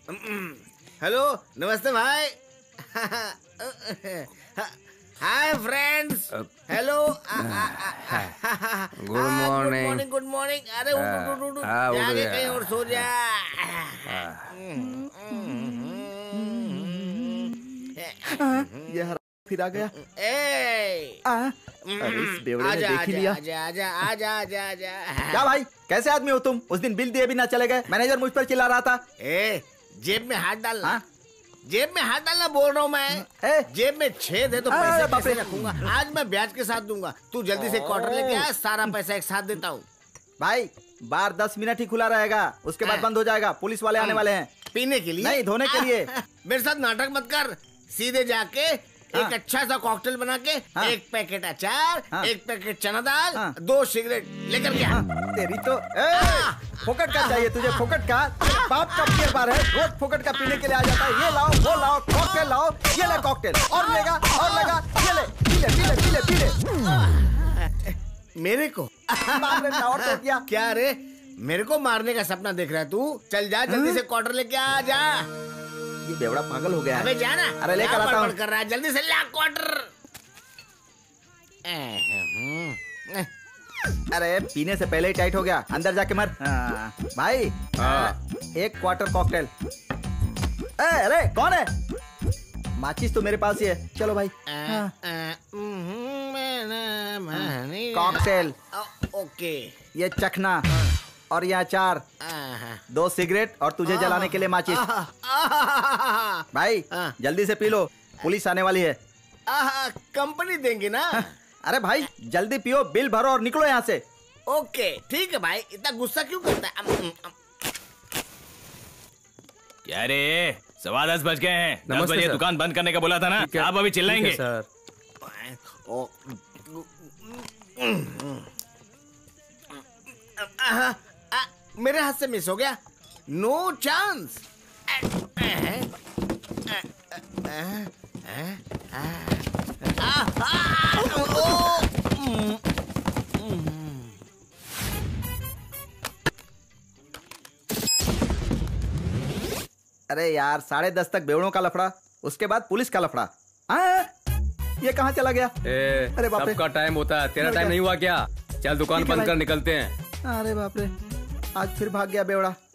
Hello, नमस्ते भाई। Hi friends, hello. Good morning. Good morning. अरे उठ जाके कहीं और सो जा। ये फिर आ गया। अरे इस बेवड़े ने देख ही लिया। आजा। क्या भाई, कैसे आदमी हो तुम? उस दिन बिल दिए भी ना चले गए, मैनेजर मुझ पर चिल्ला रहा था। जेब में हाथ डालना। जेब में हाथ डालना बोल रहा हूँ मैं। जेब में छेद है तो पैसे कैसे रखूंगा? आज मैं ब्याज के साथ दूंगा। तू जल्दी से क्वार्टर लेके आ, सारा पैसा एक साथ देता हूँ। भाई बार 10 मिनट ही खुला रहेगा, उसके बाद बंद हो जाएगा। पुलिस वाले आने वाले हैं। पीने के लिए नहीं, धोने के लिए। मेरे साथ नाटक मत कर, सीधे जाके एक अच्छा सा कॉकटेल बना के एक पैकेट अचार, एक पैकेट चना दाल, 2 सिगरेट लेकर गया। तेरी तो फोकट का चाहिए तुझे, फोकट का। बाप का बियर बार है, रोज फोकट का पीने के लिए आ जाता है। ये लाओ, वो लाओ, कॉकटेल लाओ, ये ले कॉकटेल, और लेगा और लेगा, ये ले, पी ले। मेरे को और तो क्या रे, मेरे को मारने का सपना देख रहा है तू? चल जा, जल्दी से क्वार्टर लेके आ जा। ये बेवड़ा पागल हो गया है। अबे जाना। अरे लेकर आता हूँ। कर रहा है, जल्दी से ला क्वार्टर। अरे पीने से पहले ही टाइट हो गया, अंदर जाके मर। भाई एक क्वार्टर कॉकटेल। अरे कौन है? माचिस तो मेरे पास ही है। चलो भाई। कॉकटेल। ओके। ये चखना और ये अचार, 2 सिगरेट और तुझे जलाने के लिए माचिस। भाई जल्दी से पी लो, पुलिस आने वाली है। कंपनी देंगे ना? अरे भाई जल्दी पियो, बिल भरो और निकलो यहाँ से। ओके ठीक है भाई, इतना गुस्सा क्यों करता है? क्या रे, 10:15 बज गए हैं। 10 बजे दुकान बंद करने का बोला था ना? आप अभी चिल्लाएंगे सर। मेरे हाथ से मिस हो गया। No chance. अरे यार 10:30 तक बेवड़ों का लफड़ा, उसके बाद पुलिस का लफड़ा। ये कहाँ चला गया? अरे बाप रे, सबका टाइम होता है, तेरा टाइम नहीं हुआ क्या? चल दुकान बंद कर निकलते हैं। अरे बाप रे, आज फिर भाग गया बेवड़ा।